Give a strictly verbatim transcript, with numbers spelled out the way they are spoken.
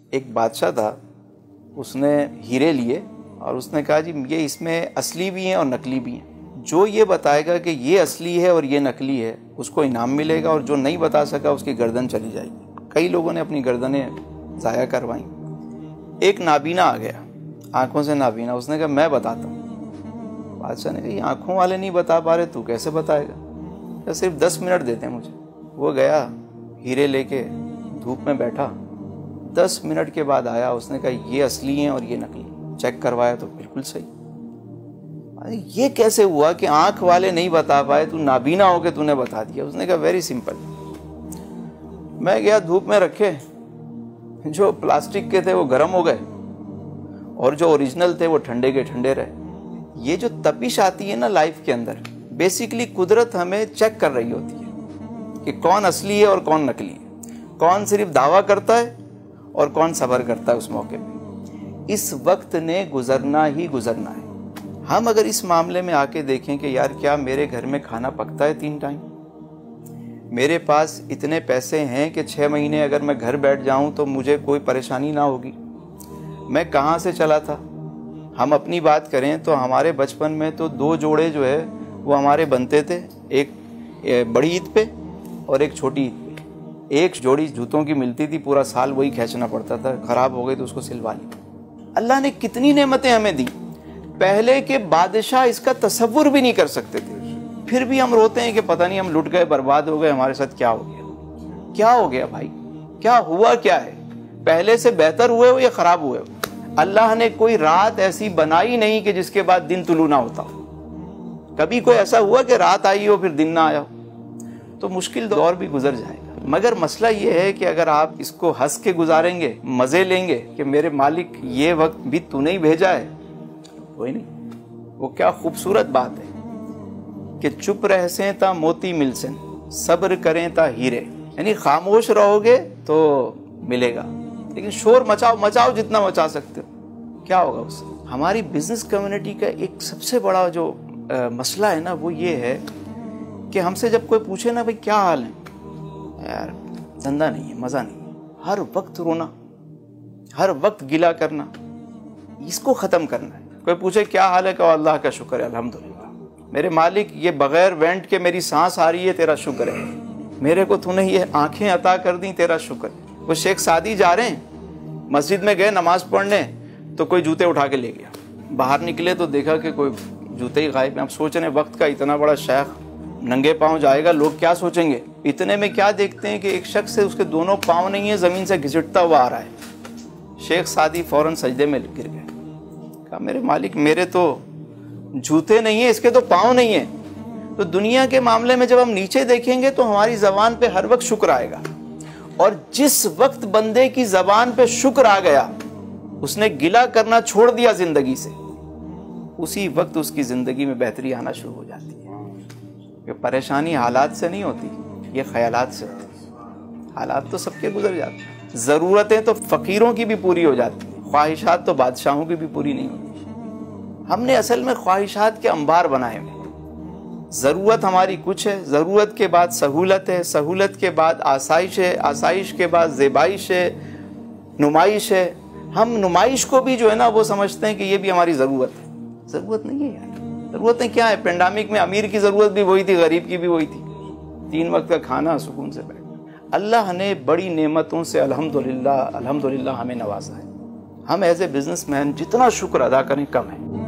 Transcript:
ایک بادشاہ تھا، اس نے ہیرے لیے اور اس نے کہا جی یہ اس میں اصلی بھی ہیں اور نقلی بھی ہیں، جو یہ بتائے گا کہ یہ اصلی ہے اور یہ نقلی ہے اس کو انعام ملے گا، اور جو نہیں بتا سکا اس کی گردن چلی جائے گی۔ کئی لوگوں نے اپنی گردنیں ضائع کروائیں۔ ایک نابینا آ گیا، آنکھوں سے نابینا، اس نے کہا میں بتاتا ہوں۔ بادشاہ نے کہا یہ آنکھوں والے نہیں بتا پا رہے، تو کیسے بتائے گا؟ صرف دس منٹ دیتے ہیں مجھے۔ وہ گیا ہیرے لے کے دھوپ میں بیٹھا، دس منٹ کے بعد آیا، اس نے کہا یہ اصلی ہیں اور یہ نقلی۔ چیک کروایا تو بالکل صحیح۔ یہ کیسے ہوا کہ آنکھ والے نہیں بتا پائے، تو نابینا ہو کے تو نے بتا دیا؟ اس نے کہا ویری سمپل، میں گیا دھوپ میں رکھے، جو پلاسٹک کے تھے وہ گرم ہو گئے اور جو اوریجنل تھے وہ ٹھنڈے کے ٹھنڈے رہے۔ یہ جو تپش آتی ہے نا لائف کے اندر، بیسیکلی قدرت ہمیں چیک کر رہی ہوتی ہے کہ کون اصلی ہے اور کون نقلی ہے، کون صرف دعویٰ کرتا ہے اور کون صبر کرتا ہے اس موقع پہ۔ اس وقت نے گزرنا ہی گزرنا ہے۔ ہم اگر اس معاملے میں آ کے دیکھیں کہ یار کیا میرے گھر میں کھانا پکتا ہے تین ٹائم، میرے پاس اتنے پیسے ہیں کہ چھ مہینے اگر میں گھر بیٹھ جاؤں تو مجھے کوئی پریشانی نہ ہوگی، میں کہاں سے چلا تھا؟ ہم اپنی بات کریں تو ہمارے بچپن میں تو دو جوڑے جو ہے وہ ہمارے بنتے تھے، ایک بڑی عید پہ اور ایک چھوٹی عید پہ۔ ایک جوڑی جوتوں کی ملتی تھی، پورا سال وہی کھینچنا پڑتا تھا، خراب ہو گئی تو اس کو سلوا لی۔ اللہ نے کتنی نعمتیں ہمیں دی، پہلے کے بادشاہ اس کا تصور بھی نہیں کر سکتے تھے، پھر بھی ہم روتے ہیں کہ پتہ نہیں ہم لٹ گئے، برباد ہو گئے، ہمارے ساتھ کیا ہو گیا؟ کیا ہو گیا بھائی؟ کیا ہوا؟ کیا ہے؟ پہلے سے بہتر ہوئے ہو یا خراب ہوئے ہو؟ اللہ نے کوئی رات ایسی بنائی نہیں کہ جس کے بعد دن طلوع نہ ہوتا ہو۔ کبھی کوئی ایسا ہوا کہ رات آئی ہو پھر دن نہ آیا ہو؟ تو مشکل دور بھی گزر جائے گا، مگر مسئلہ یہ ہے کہ اگر آپ اس کو ہنس کے گزاریں گے، مزے لیں گے کہ میرے مالک یہ وقت بھی تو نہیں بھیجا ہے، کوئی نہیں۔ وہ کیا خوبصورت بات ہے کہ چپ رہ سے تا موتی مل سن، صبر کریں تا ہیرے، یعنی خاموش رہو گے تو ملے گا، لیکن شور مچاؤ مچاؤ جتنا مچا سکتے ہو، کیا ہوگا اس سے؟ ہماری بزنس کمیونٹی کا ایک سب سے بڑا جو مسئلہ ہے نا وہ یہ ہے کہ ہم سے جب کوئی پوچھے نا بھائی کیا حال ہے، یار دھندا نہیں ہے، مزہ نہیں ہے، ہر وقت رونا، ہر وقت گلا کرنا، اس کو ختم کرنا ہے۔ کوئی پوچھے کیا حال ہے، کہ اللہ کا شکر ہے الحمدللہ، میرے مالک یہ بغیر وینٹ کے میری سانس آ رہی ہے، تیرا شکر ہے، میرے کو تو نے یہ آنکھیں عطا کر دیں، تیرا شکر ہے۔ وہ شیخ سعدی جا رہے ہیں، مسجد میں گئے نماز پڑھنے تو کوئی جوتے اٹھا کے لے گیا، باہر نکلے تو دیکھا کہ کوئی جوتے ہی غائب ہیں۔ اب سوچ رہے ہیں وقت کا اتنا بڑا شیخ ننگے پاؤں جائے گا، لوگ کیا سوچیں گے؟ اتنے میں کیا دیکھتے ہیں کہ ایک شخص سے اس کے دونوں پاؤں نہیں ہیں، زمین سے گھسٹتا ہوا آ رہا ہے۔ شیخ سعدی فوراً سجدے میں گر گئے، کہا میرے مالک میرے تو جوتے نہیں ہیں، اس کے تو پاؤں نہیں ہیں۔ تو دنیا کے معاملے میں جب ہم نیچے دیکھیں گے تو ہماری زبان پہ ہر وقت شکر آئے گا، اور جس وقت بندے کی زبان پہ شکر آ گیا، اس نے گلا کرنا چھوڑ دیا زندگی سے، اسی وقت اس کی زندگی میں بہتری آنا شروع ہو جاتی ہے۔ کہ پریشانی حالات سے نہیں ہوتی، یہ خیالات سے ہوتی۔ حالات تو سب کے گزر جاتے ہیں، ضرورتیں تو فقیروں کی بھی پوری ہو جاتی ہیں، خواہشات تو بادشاہوں کی بھی پوری نہیں ہوتی۔ ہم نے اصل میں خواہشات کے انبار بنائے ہوئے، ضرورت ہماری کچھ ہے، ضرورت کے بعد سہولت ہے، سہولت کے بعد آسائش ہے، آسائش کے بعد زیبائش ہے، نمائش ہے۔ ہم نمائش کو بھی جو ہے نا وہ سمجھتے ہیں کہ یہ بھی ہماری ضرورت ہے، ضرورت نہیں ہے یار۔ ضرورتیں کیا ہے؟ پینڈامک میں امیر کی ضرورت بھی وہی تھی، غریب کی بھی وہی تھی، تین وقت کا کھانا، سکون سے بیٹھنا۔ اللہ نے بڑی نعمتوں سے الحمدللہ الحمدللہ ہمیں نوازا ہے۔ ہم ایز اے بزنس مین جتنا شکر ادا کریں کم ہے۔